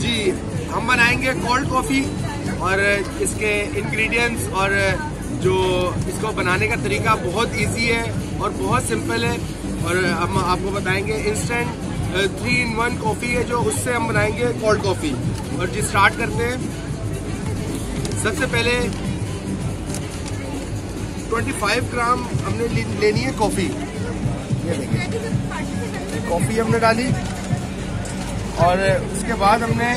जी, हम बनाएंगे cold coffee और इसके इंग्रेडिएंट्स और जो इसको बनाने का तरीका बहुत इजी है और बहुत सिंपल है। और हम आपको बताएंगे इंस्टेंट 3-in-1 कॉफ़ी है जो उससे हम बनाएंगे कोल्ड कॉफ़ी। और जी स्टार्ट करते हैं। सबसे पहले 25 ग्राम हमने लेनी है कॉफ़ी। ये देखिए कॉफ़ी हमने डाली और उसके बाद हमने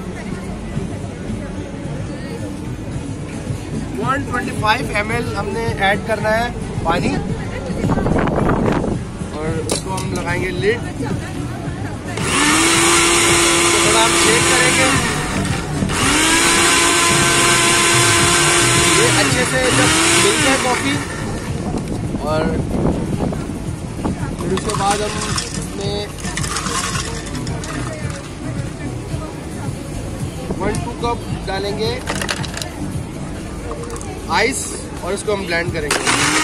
125 ml हमने ऐड करना है पानी और उसको हम लगाएंगे लिड। तो थोड़ा हम शेक करेंगे। ये अच्छे से जब मिल जाए कॉफ़ी और फिर उसके बाद हम इसमें 1-2 कप डालेंगे आइस और इसको हम ब्लेंड करेंगे।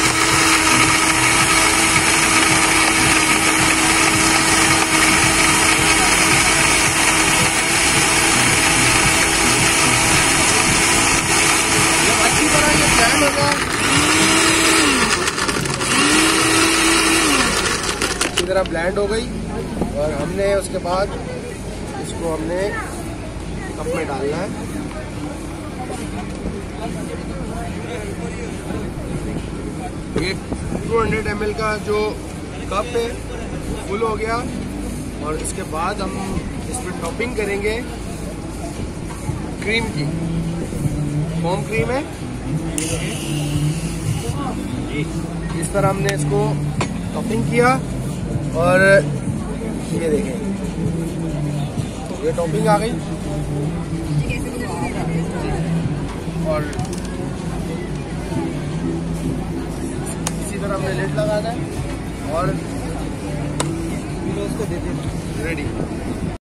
जब अच्छी तरह ये ब्लेंड होगा, अच्छी तरह ब्लेंड हो गई और हमने उसके बाद इसको हमने कप में डालना है। ये 200 ml का जो कप है फुल हो गया और इसके बाद हम इसमें टॉपिंग करेंगे क्रीम की। फोम क्रीम है, इस तरह हमने इसको टॉपिंग किया और ये देखें ये टॉपिंग आ गई। और इसी तरह हमने लिड लगाना है और इसको दे दें रेडी।